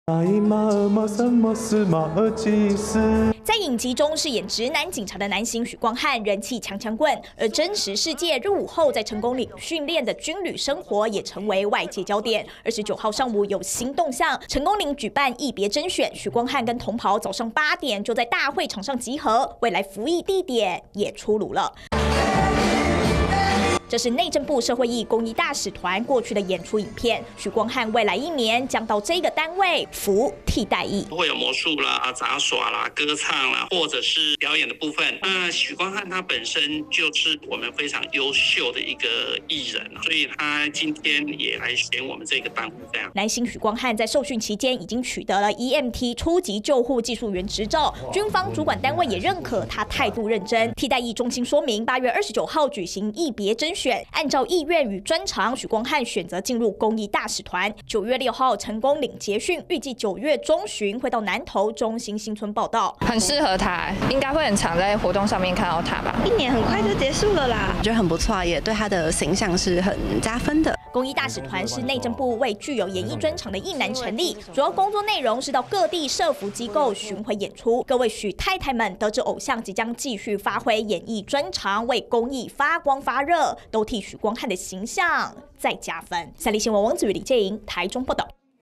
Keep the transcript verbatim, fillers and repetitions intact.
在影集中饰演直男警察的男星许光汉人气强强棍，而真实世界入伍后在成功岭训练的军旅生活也成为外界焦点。二十九号上午有新动向，成功岭举办役别甄选，许光汉跟同袍早上八点就在大会场上集合，未来服役地点也出炉了。 这是内政部社会役公益大使团过去的演出影片。许光汉未来一年将到这个单位服替代役， 会有魔术啦、杂耍啦、歌唱啦，或者是表演的部分。那许光汉他本身就是我们非常优秀的一个艺人，所以他今天也来选我们这个单位。这样， 男星许光汉在受训期间已经取得了 E M T 初级救护技术员执照，军方主管单位也认可他态度认真。替代役中心说明，八月二十九号举行役别甄选。 按照意愿与专长，许光汉选择进入公益大使团。九月六号成功岭结训，预计九月中旬会到南投中心新村报道。 很适合他，应该会很常在活动上面看到他吧。 一年很快就结束了啦， 我觉得很不错，也对他的形象是很加分的。 公益大使团是内政部为具有演艺专长的役男成立，主要工作内容是到各地社福机构巡回演出。各位许太太们得知偶像即将继续发挥演艺专长，为公益发光发热，都替许光汉的形象再加分。三立新闻王子宇、李介莹台中报道。